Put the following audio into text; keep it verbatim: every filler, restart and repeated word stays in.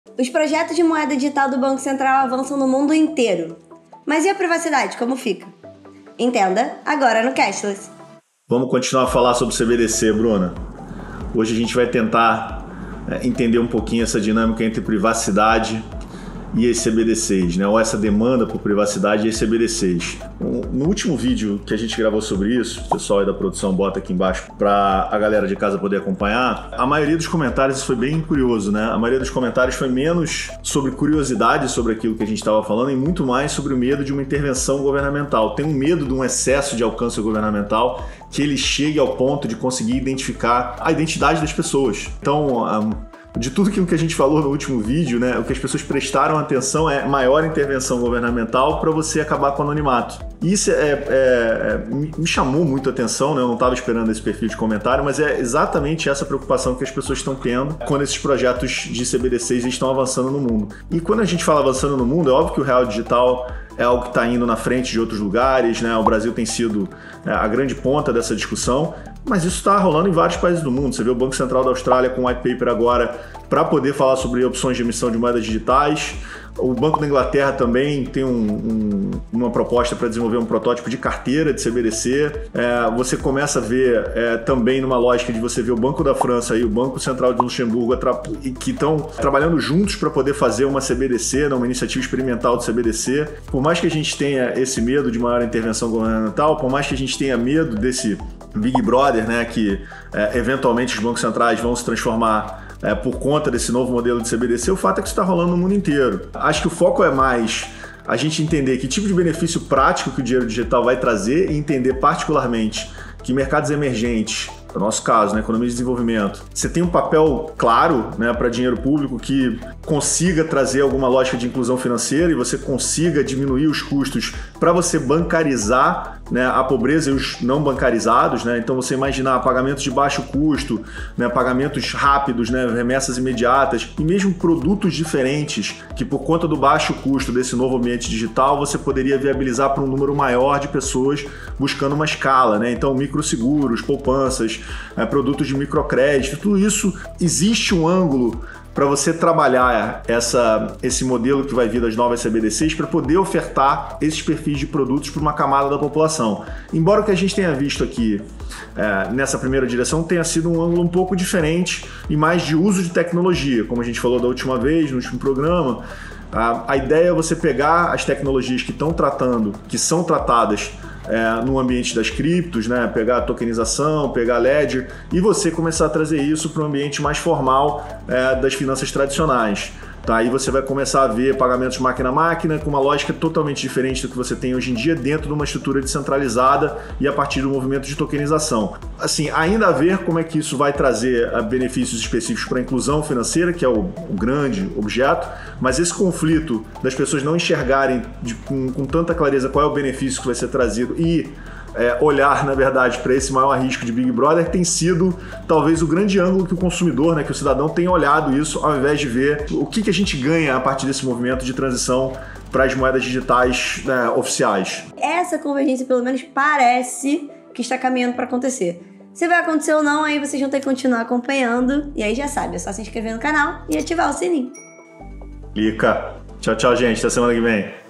Os projetos de moeda digital do Banco Central avançam no mundo inteiro. Mas e a privacidade, como fica? Entenda agora no Cashless. Vamos continuar a falar sobre C B D C, Bruna. Hoje a gente vai tentar é, entender um pouquinho essa dinâmica entre privacidade e as C B D Cs, né? Ou essa demanda por privacidade e as C B D Cs. No último vídeo que a gente gravou sobre isso, o pessoal aí da produção bota aqui embaixo para a galera de casa poder acompanhar, a maioria dos comentários, isso foi bem curioso, né? A maioria dos comentários foi menos sobre curiosidade sobre aquilo que a gente estava falando e muito mais sobre o medo de uma intervenção governamental. Tem um medo de um excesso de alcance governamental que ele chegue ao ponto de conseguir identificar a identidade das pessoas. Então, um, de tudo aquilo que a gente falou no último vídeo, né, o que as pessoas prestaram atenção é maior intervenção governamental para você acabar com o anonimato. Isso é, é, é, me chamou muito a atenção, né, eu não estava esperando esse perfil de comentário, mas é exatamente essa preocupação que as pessoas estão tendo quando esses projetos de C B D Cs estão avançando no mundo. E quando a gente fala avançando no mundo, é óbvio que o real digital é algo que está indo na frente de outros lugares, né? O Brasil tem sido a grande ponta dessa discussão, mas isso está rolando em vários países do mundo. Você vê o Banco Central da Austrália com um white paper agora para poder falar sobre opções de emissão de moedas digitais. O Banco da Inglaterra também tem um, um, uma proposta para desenvolver um protótipo de carteira de C B D C. É, você começa a ver é, também numa lógica de você ver o Banco da França e o Banco Central de Luxemburgo que estão trabalhando juntos para poder fazer uma C B D C, né, uma iniciativa experimental de C B D C. Por mais que a gente tenha esse medo de maior intervenção governamental, por mais que a gente tenha medo desse Big Brother, né, que é, eventualmente os bancos centrais vão se transformar É, por conta desse novo modelo de C B D C, o fato é que isso está rolando no mundo inteiro. Acho que o foco é mais a gente entender que tipo de benefício prático que o dinheiro digital vai trazer e entender particularmente que mercados emergentes, no nosso caso, na economia de desenvolvimento, você tem um papel claro, né, para dinheiro público que consiga trazer alguma lógica de inclusão financeira e você consiga diminuir os custos para você bancarizar, né, a pobreza e os não bancarizados, né? Então você imaginar pagamentos de baixo custo, né, pagamentos rápidos, né, remessas imediatas e mesmo produtos diferentes que por conta do baixo custo desse novo ambiente digital você poderia viabilizar para um número maior de pessoas buscando uma escala, né? Então microseguros, poupanças, é, produtos de microcrédito, tudo isso existe um ângulo para você trabalhar essa, esse modelo que vai vir das novas C B D Cs para poder ofertar esses perfis de produtos para uma camada da população. Embora o que a gente tenha visto aqui é, nessa primeira direção tenha sido um ângulo um pouco diferente e mais de uso de tecnologia, como a gente falou da última vez, no último programa, a, a ideia é você pegar as tecnologias que estão tratando, que são tratadas É, no ambiente das criptos, né? Pegar a tokenização, pegar a ledger e você começar a trazer isso para um ambiente mais formal é, das finanças tradicionais. Tá? Aí você vai começar a ver pagamentos máquina a máquina com uma lógica totalmente diferente do que você tem hoje em dia dentro de uma estrutura descentralizada e a partir do movimento de tokenização. Assim, ainda a ver como é que isso vai trazer benefícios específicos para a inclusão financeira, que é o, o grande objeto, mas esse conflito das pessoas não enxergarem de, com, com tanta clareza qual é o benefício que vai ser trazido e É, olhar, na verdade, para esse maior risco de Big Brother tem sido talvez o grande ângulo que o consumidor, né, que o cidadão tem olhado isso ao invés de ver o que, que a gente ganha a partir desse movimento de transição para as moedas digitais, né, oficiais. Essa convergência, pelo menos, parece que está caminhando para acontecer. Se vai acontecer ou não, aí vocês vão ter que continuar acompanhando. E aí já sabe, é só se inscrever no canal e ativar o sininho. Clica. Tchau, tchau, gente. Até semana que vem.